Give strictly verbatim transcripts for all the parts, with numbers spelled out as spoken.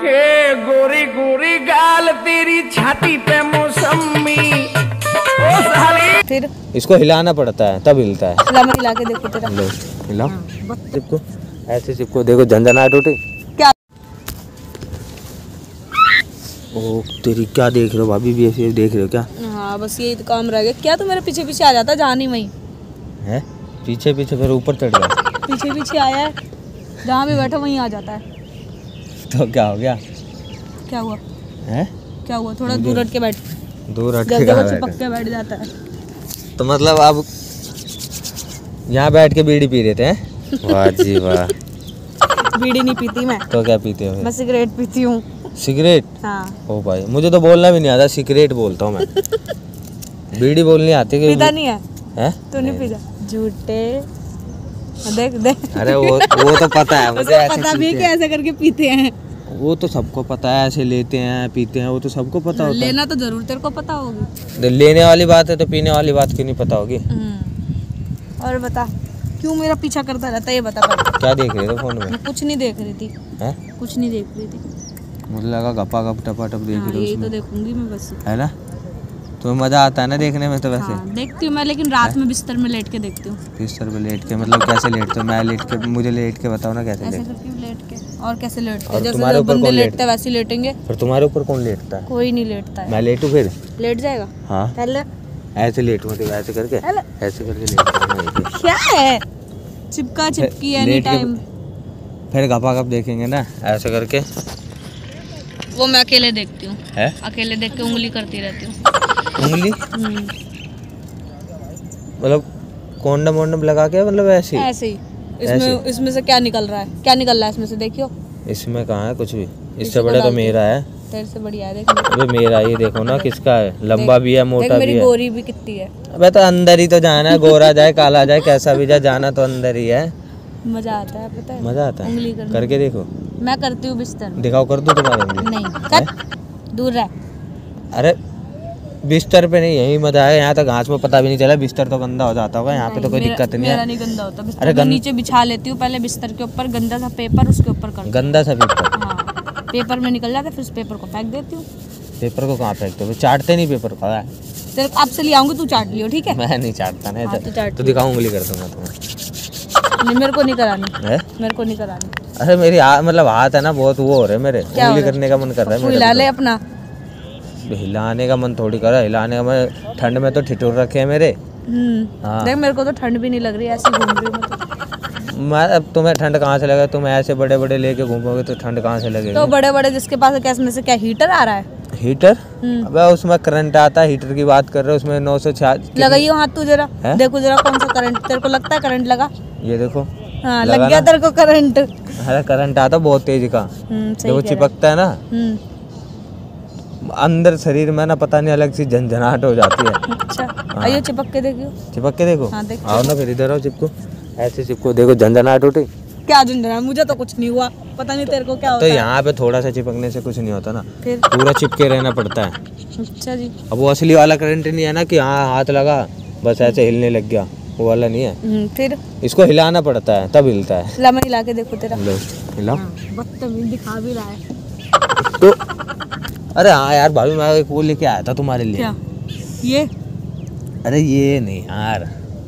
हे गोरी गोरी गाल तेरी छाती पे मौसमी। ओ साली फिर इसको हिलाना पड़ता है तब हिलता है। हिला मैं हिला के देखो तेरा। लो हिलाओ चिपको, ऐसे चिपको, देखो झंझनाहट उठी। क्या ओ तेरी, क्या देख रहे हो भाभी भी ऐसे देख रहे हो क्या? हाँ बस यही तो काम रह गया क्या? तो मेरे पीछे पीछे आ जाता जहाँ नहीं वहीं है, पीछे पीछे फिर ऊपर चढ़ गया। पीछे पीछे आया है, जहाँ भी बैठा वहीं आ जाता है। तो क्या हो गया? क्या हुआ है? क्या हुआ? थोड़ा दूर हट के बैठ, दूर हट के जब कहाँ वो बैठे? चिपक के बैठ जाता है। तो मतलब आप यहाँ बैठ के बीड़ी पी रहे थे हैं? वाह जी वाह। बीड़ी नहीं पीती मैं। तो क्या पीते हो? मैं सिगरेट पीती हूँ। सिगरेट? हाँ। ओ भाई मुझे तो बोलना भी नहीं आता, सिगरेट बोलता हूँ मैं। बीड़ी बोलनी आती है? पीता नहीं है? है? तू नहीं पीता? झूठे। देख देख। अरे वो वो तो पता है मुझे, ऐसे पता भी है कि ऐसे करके पीते हैं। वो तो सबको पता है, ऐसे लेते हैं पीते हैं, वो तो सबको पता होता है। लेना तो जरूर तेरे को पता होगी। लेने वाली बात है तो पीने वाली बात क्यों नहीं पता होगी? और बता क्यों मेरा पीछा करता रहता है, ये बता पहले। क्या देख रहे थे फोन में? मैं कुछ नहीं देख रही थी। है? कुछ नहीं देख रही थी। मुझे लगा गपा गप टपा टप देख हाँ, रहे हो यही उसमें। तो देखूंगी मैं बस। है ना? तो मजा आता है ना देखने में तो वैसे। हाँ, देखती हूँ मैं, लेकिन रात में बिस्तर में लेट के देखती हूँ। बिस्तर पे लेट के मतलब कैसे लेटते हो? मैं लेट के, मुझे लेट के बताओ ना कैसे ऐसे लेट? करके लेट के। और कैसे लेटते और हैं? तुम्हारे जैसे ऊपर बंदे कौन लेटते हैं वैसे ही लेटेंगे। फिर तुम्हारे ऊपर कौन लेटता है? कोई नहीं लेटता है। मैं लेटू फिर? लेट जाएगा? हाँ पहले ऐसे लेटूंगा, देखो ऐसे करके, हेलो। ऐसे करके लेटूंगा। क्या है चिपका चिपकी एनी लेट के- टाइम? फिर गपा गप देखेंगे ना ऐसे करके। वो मैं अकेले देखती हूँ। है? अकेले देख के उंगली करती रहती हूँ। उंगली हम्म, मतलब कॉन्डम वोंडम लगा के, मतलब ऐसे ही? ऐसे ही। इसमें इसमें से क्या निकल रहा है? क्या निकल रहा है इसमें से? देखियो। इसमें कहाँ है कुछ भी? इसी इससे को बड़ा तो डालते मेरा है। तेरे से बढ़िया है, देख। अबे मेरा ये देखो ना किसका है, लंबा भी है मोटा देख मेरी भी है। गोरी भी कितनी है। अबे तो अंदर ही तो जाना है, गोरा जाए काला जाए कैसा भी जाए, जाना तो अंदर ही है। मजा आता है पता है? मजा आता उंगली है करने करके देखो। मैं करती हूँ बिस्तर में। दिखाओ, कर दो तुम्हारे उंगली। नहीं कर, दूर रह। अरे बिस्तर पे नहीं, यही मजा है। यहाँ तो घास में पता भी नहीं चला, बिस्तर तो गंदा हो जाता होगा। यहाँ पे तो कोई मेरा- दिक्कत नहीं मेरा है। नहीं गंदा होता। बिस्तर अरे में गं- नीचे बिछा लेती हूँ पहले बिस्तर के ऊपर गंदा सा पेपर, उसके ऊपर कर। गंदा सा पेपर? हाँ, पेपर में निकल जाता है, फिर उस पेपर को फेंक देती हूँ। पेपर को कहाँ फेंकते हो? चाटते नहीं पेपर को? है तेरे को आपसे ले आऊंगी, तू चाट लियो, ठीक है? मैं नहीं चाटता ना। हाँ, तो चाट तो दिखाओ, उंगली कर दूंगा तुम्हें। नहीं, मेरे को नहीं करानी है? मेरे को नहीं करानी। अरे मेरी हाथ, मतलब हाथ है ना बहुत वो हो रहे मेरे, क्या हो उंगली रहा है? करने का मन कर रहा है तू मेरे हिला को ले तो। अपना। हिलाने का मन थोड़ी कर रहा है, हिलाने का मन। ठंड में तो ठिठुर रखे हैं मेरे। हम्म हाँ। देख मेरे को तो ठंड भी नहीं लग रही, ऐसे घूम रही हूँ मैं तो। मैं, अब तुम्हें ठंड कहाँ से लगे? तुम ऐसे बड़े बड़े लेके घूमोगे तो ठंड कहाँ से लगेगी? तो बड़े बड़े जिसके पास है, क्या इसमें से क्या हीटर आ रहा है? हीटर? हम्म। अबे उसमें करंट आता है, हीटर की बात कर रहे हो? उसमें नौ सौ छियासी लगाइयो हाथ तू जरा, है? देखो जरा कौन सा करंट तेरे को लगता है? करंट लगा? ये देखो। हाँ, लगा लग गया ना? तेरे को करंट। अरे करंट आता बहुत तेज का, हम्म, सही जब वो कह रहा है। चिपकता है ना हम्म, अंदर शरीर में ना, पता नहीं अलग सी झंझनाहट हो जाती है। अच्छा आइयो चिपक के देखियो। चिपक के देखो। हाँ, देख। आओ ना फिर इधर आओ, चिपको, ऐसे चिपको, देखो झंझनाहट उठी। क्या झंझना? मुझे तो कुछ नहीं हुआ, पता नहीं तेरे को क्या होता तो है। यहाँ पे थोड़ा सा चिपकने से कुछ नहीं होता ना, फिर पूरा चिपके रहना पड़ता है। अच्छा जी। अब वो असली वाला करंट नहीं है ना कि हाँ हाथ लगा बस ऐसे हिलने लग गया, वो वाला नहीं है। हम्म, फिर इसको हिलाना पड़ता है तब हिलता है। ला मैं हिला के देखो तेरा। लो हिलाओ। हाँ, बदतमीज दिखा भी रहा है। तो अरे हाँ यार भाभी, मैं एक वो लेके आया था तुम्हारे लिए। क्या? ये? अरे ये नहीं यार,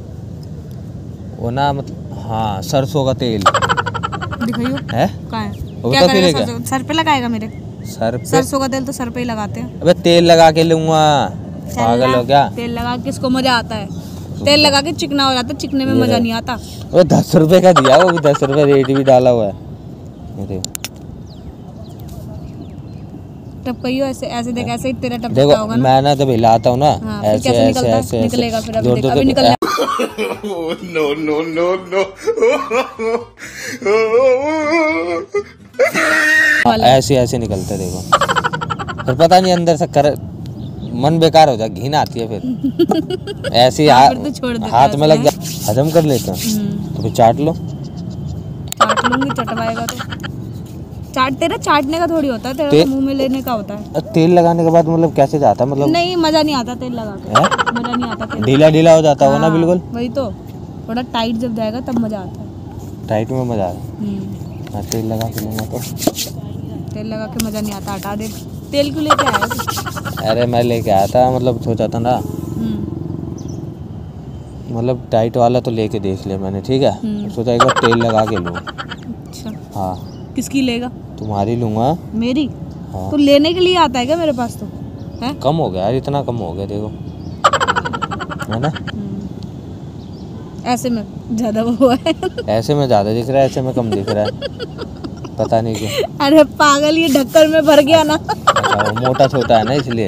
वो ना मतलब हाँ सरसों का तेल दिखाइयो। है। कहाँ है? वो क्या तो करेगा? फिर सरसों- सर पे लगाएगा मेरे? सर पे? सरसों का तेल तो सर पे ही लगाते हैं। अबे तेल लगा के लूंगा, पागल चल हो क्या? तेल लगा के इसको मजा आता है? तेल लगा के चिकना हो जाता है, चिकने में मजा नहीं आता। वो दस रुपए का दिया, वो भी दस रुपए रेट भी डाला हुआ है। अरे टपकाइयो ऐसे, ऐसे देख, ऐसे ही तेरा टपकता देखो होगा ना। मैं ना जब हिलाता हूँ ना हाँ, फिर ऐसे कैसे ऐसे निकलता है? ऐसे निकलेगा फिर, अभी जोर देख, जोर अभी से- निकलना। No no no no. ऐसे ऐसे निकलते देखो, फिर पता नहीं अंदर से कर मन बेकार हो जाए, घिन आती है फिर। ऐसे ही हाँ, हा, फिर तो छोड़ देता हाथ में है लग जा, हजम कर लेते हैं हम्म, तो फिर चाट लो। चाट लूंगी, चटवाएगा तो। चाट तेरा चाटने का थोड़ी होता है, तेरा ते- तो मुंह में लेने का होता है। अब तेल लगाने के बाद मतलब कैसे जाता है? मतलब नहीं, मजा नहीं आता तेल लगा के। है? मजा नहीं आता तेल। ढीला ढीला हो जाता होगा ना हाँ, बिल्कुल। वही तो, थोड़ा टाइट जब जाएगा तब मजा आता है। टाइट में मजा आया। हम्म, हाँ, तेल लगा के लूंगा तो तेल लगा के मजा नहीं आता, हटा दे। तेल क्यों लेके आया तू? अरे मैं लेके आया था, मतलब सोचा था ना, हम्म, मतलब टाइट वाला तो लेके देख लिया मैंने, ठीक है। हम्म। सोचा एक बार तेल लगा के लूँ। अच्छा, हाँ किसकी लेगा? तुम्हारी लूँगा। मेरी? हाँ तो लेने के लिए आता है क्या मेरे पास तो? है? कम हो गया यार, इतना कम हो गया देखो, है ना। ऐसे में ज्यादा हुआ है। ऐसे में ज़्यादा दिख रहा है, ऐसे में कम दिख रहा है, पता नहीं क्यों। अरे पागल, ये ढक्कन में भर गया ना। अच्छा वो मोटा छोटा है ना इसलिए।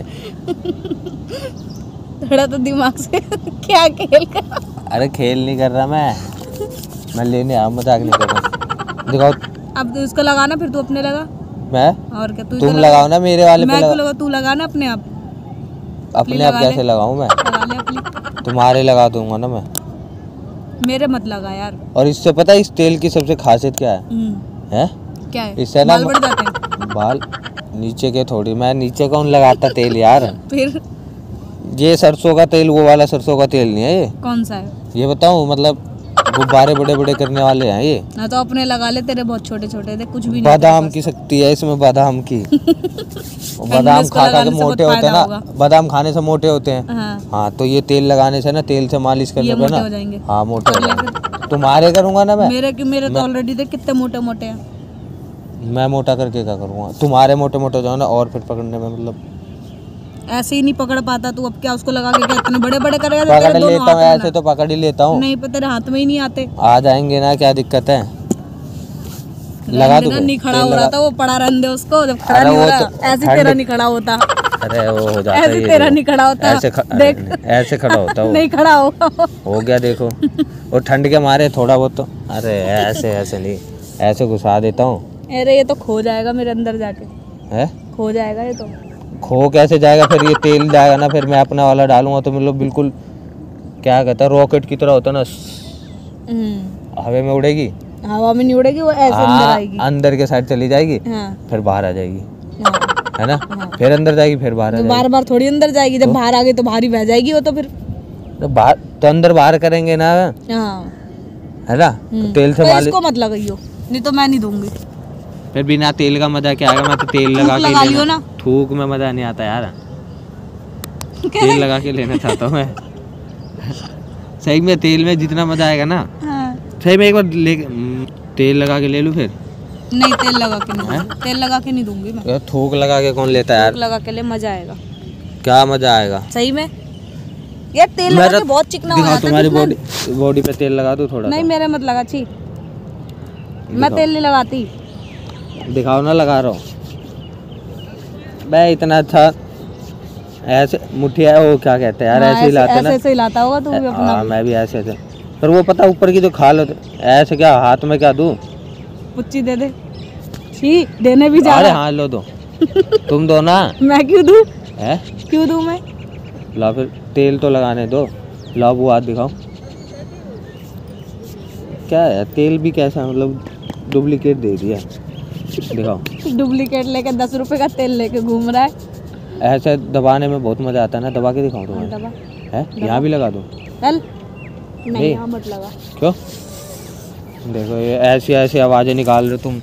थोड़ा तो दिमाग से क्या खेल कर। अरे खेल नहीं कर रहा मैं मैं लेने आया, मजाक नहीं कर रहा। दिखाओ। अब तो इसको लगाना, फिर तू अपने लगा। मैं? और क्या? तू तुम लगाओ ना मेरे वाले पे। मैं लगा... क्यों लगा? तू लगा ना अपने आप। अपने आप कैसे लगाऊं मैं? लगा ले अपनी। तुम्हारे लगा दूंगा ना मैं। मेरे मत लगा यार। और इससे पता है इस तेल की सबसे खासियत क्या है? हम्म, हैं? क्या है? इससे ना बाल बढ़ जाते हैं। बाल नीचे के थोड़ी, मैं नीचे कौन लगाता तेल यार। फिर ये सरसों का तेल, वो वाला सरसों का तेल नहीं है ये। कौन सा है? ये बताऊं, मतलब गुब्बारे बड़े बड़े करने वाले हैं ये। ना तो अपने लगा ले, तेरे बहुत छोटे छोटे थे, कुछ भी नहीं। बादाम की शक्ति है इसमें, बादाम की। बादाम इसको खा खा लगाने के से मोटे बहुत होते हैं फायदा ना, होगा। बादाम खाने से मोटे होते हैं। हाँ, हाँ तो ये तेल लगाने से ना, तेल से मालिश करने ये पे मोटे ना हो जाएंगे। हाँ मोटे हो कर ले जाएंगे। तुम्हारे करूंगा ना मैं। मेरे क्यों? मेरे तो ऑलरेडी देख कितने मोटे मोटे हैं। मैं मोटा करके क्या करूँगा? तुम्हारे मोटे मोटे हो जाओ ना, और फिर पकड़ने में मतलब ऐसे ही नहीं पकड़ पाता तू, अब क्या उसको लगा के क्या इतने बड़े बड़े करेगा? पकड़ तेरे दोनों लेता हाथ हूँ, में ऐसे तो पकड़ ही लेता ना। हूँ। नहीं, पर तेरे हाथ में ही नहीं आते। आ जाएंगे ना, क्या दिक्कत है? लगा रहने दूँ दे, फिर? नहीं खड़ा तेल हो रहा लगा- था वो, पड़ा रहने दे उसको। जब खड़ा अरे नहीं हो वो रहा, तो ऐसे ठंड- तेरा नहीं खड़ा होता। अरे वो हो जाता है ऐसे ये तेरा देखो। नहीं खड़ा होता। ऐसे ख... अरे देख नहीं, ऐसे खड़ा होता वो। नहीं खड़ा होगा। हो गया देखो। और ठंड के मारे थोड़ा बहुत तो, अरे ऐसे ऐसे नहीं, ऐसे घुसा देता हूँ। अरे ये तो खो जाएगा मेरे अंदर जाके, है खो जाएगा ये तो। खो कैसे जाएगा? फिर ये तेल जाएगा ना, फिर मैं अपना वाला डालूंगा तो मतलब बिल्कुल क्या कहता है, रॉकेट की तरह होता ना, हम्म, हवा में उड़ेगी। हवा में नहीं उड़ेगी वो, ऐसे अंदर हाँ, आएगी। अंदर के साइड चली जाएगी, हाँ, फिर बाहर आ जाएगी, हाँ। है ना। हाँ। फिर अंदर जाएगी, फिर बाहर आ तो जाएगी। बार बार थोड़ी अंदर जाएगी, जब बाहर आ गई तो बाहर ही बह जाएगी वो तो फिर। तो बाहर तो अंदर बाहर करेंगे ना, हाँ, है ना। तो हम्म। तेल से तो मालिश, इसको मत लगाइयो, नहीं तो मैं नहीं दूंगी। फिर बिना तेल का मजा क्या आएगा? मैं तो तेल लगा थूक के लगा लेना- लियो ना। थूक में मजा नहीं आता यार, तेल लगा के लेना चाहता हूँ मैं। सही में तेल में जितना मजा आएगा ना, हाँ। सही में एक बार ले हम्म, तेल लगा के ले लूँ फिर। नहीं, तेल लगा के नहीं दूंगी। तेल लगा के नहीं दूंगी मैं। यार थूक लगा के कौन लेता है यार? थूक लगा के ले, मजा आएगा क्या मजा आएगा? सही में। यार तेल लगा मेरा- के बहुत चिकना हो दिखाओ जाता है। तुम्हारी कितना- बॉडी बॉडी पे तेल लगा दूँ थोड़ा नहीं, सा? मेरे मत लगा, छी। मैं दिखाओ। तेल नहीं लगाती। दिखाओ ना, लगा रहा हूँ मैं। इतना अच्छा ऐसे मुठिया, वो क्या कहते हैं यार, हाँ, ऐसे ही लाते ना। ऐसे ऐसे हिलाता होगा तू भी अपना। हाँ मैं भी ऐसे ऐसे। पर वो पता ऊपर की जो खाल होती, ऐसे क्या हाथ में क्या दूं? पुच्ची दे दे। छी, देने भी जा अरे रहा। हाँ लो दो, तुम दो ना। मैं क्यों दूं? है क्यों दूं मैं? ला फिर तेल तो लगाने दो। लाओ वो हाथ दिखाओ। क्या है तेल भी कैसा, मतलब डुप्लीकेट दे दिया। दिखाओ। डुप्लीकेट लेके दस रुपए का तेल लेके घूम रहा है। ऐसे दबाने में बहुत मजा आता है ना, दबा के दिखाओ तुम्हें। दबा है यहाँ भी लगा दूं? चल। नहीं, नहीं। यहाँ मत लगा। क्यों? देखो ये ऐसी ऐसी आवाजें निकाल रहे हो तुम।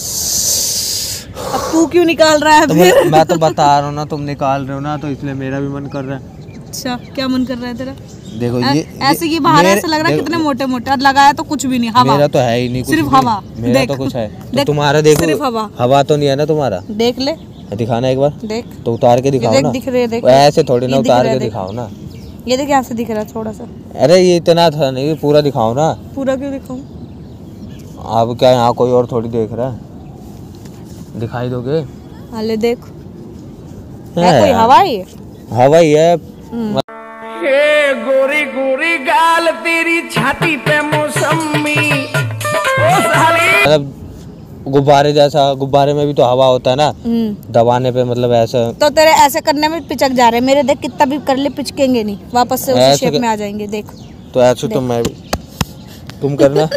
अब तू क्यों निकाल रहा है तो फिर? मैं, मैं तो बता रहा हूँ ना, तुम निकाल रहे हो ना, तो इसलिए मेरा भी मन कर रहा है। अच्छा, क्या मन कर रहा है तेरा? देखो ऐ- ये ऐसे की बाहर मेरे- ऐसे लग रहा है देखो, कितने मोटे मोटे, और लगाया तो कुछ भी नहीं, हवा। मेरा तो है ही नहीं कुछ सिर्फ भी। हवा। मेरा देख, तो कुछ है तो देख, तुम्हारा देखो। सिर्फ हवा। हवा तो नहीं है ना तुम्हारा? देख ले, दिखाना एक बार। देख, तो उतार के दिखाओ देख, ना। दिख रहे हैं, देख। वो ऐसे थोड़ी ना, ये दिख उतार रहा है, के देख। दिखाओ ना। ये देख, यहाँ से दिख रहा है थोड़ा सा। अरे ये इतना था नहीं, पूरा दिखाओ ना। पूरा क्यों दिखाऊं? अब क्या यहाँ कोई और थोड़ी देख रहा है? दिखाई दोगे? हाले देख, है है कोई यार। हवा है ये? हवा ही है। हम्म। हे गोरी गोरी गाल तेरी छाती पे मौसमी, ओ साली। मतलब गुब्बारे जैसा, गुब्बारे में भी तो हवा होता है ना, हम्म। दबाने पे मतलब ऐसा। तो तेरे ऐसे करने में पिचक जा रहे हैं मेरे, देख कितना भी कर ले पिचकेंगे नहीं, वापस से उसी ऐसे शेप कर- में आ जाएंगे। देख, तो ऐसे तो मैं भी, तुम करना।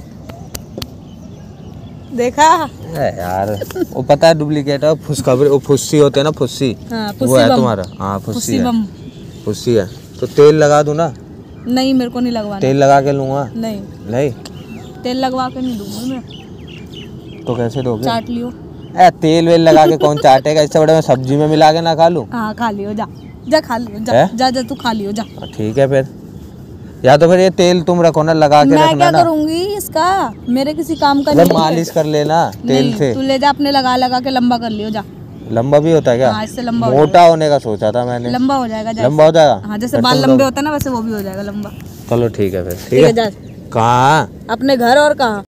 देखा? है यार, वो पता है डुप्लीकेट है, फुसखबरी, वो फुस्सी होते हैं ना, फुस्सी। हाँ, वो फुस्सी है बम। तुम्हारा? हाँ फुस्सी फुस्सी है, बम। फुस्सी है। तो तेल लगा दूं ना? नहीं, मेरे को नहीं लगवाना। तेल लगा के लूंगा? नहीं, नहीं तेल लगवा के नहीं दूंगी मैं। तो कैसे दोगे? चाट लियो। ए तेल वेल लगा के कौन चाटेगा, इससे बड़े मैं सब्जी में मिला के ना खा लूं। हाँ खा लियो, जा जा खा लियो, जा है? जा जा तू खा लियो जा। ठीक है फिर, या तो फिर ये तेल तुम रखो ना, लगा के मैं रखना क्या ना। करूंगी इसका, मेरे किसी काम का मतलब नहीं है। मालिश कर लेना तेल नहीं, से। तू ले जा अपने, लगा लगा के लंबा कर लियो जा। लंबा भी होता है क्या? हाँ, इससे लंबा हो मोटा होने का सोचा था मैंने। लंबा हो जाएगा, जा। लंबा हो जाएगा? हाँ, जैसे फिर बाल तुम लंबे लोग- होता है ना, वैसे वो भी हो जाएगा लंबा। चलो ठीक है फिर। ठीक है, जा कहाँ? अपने घर और कहाँ।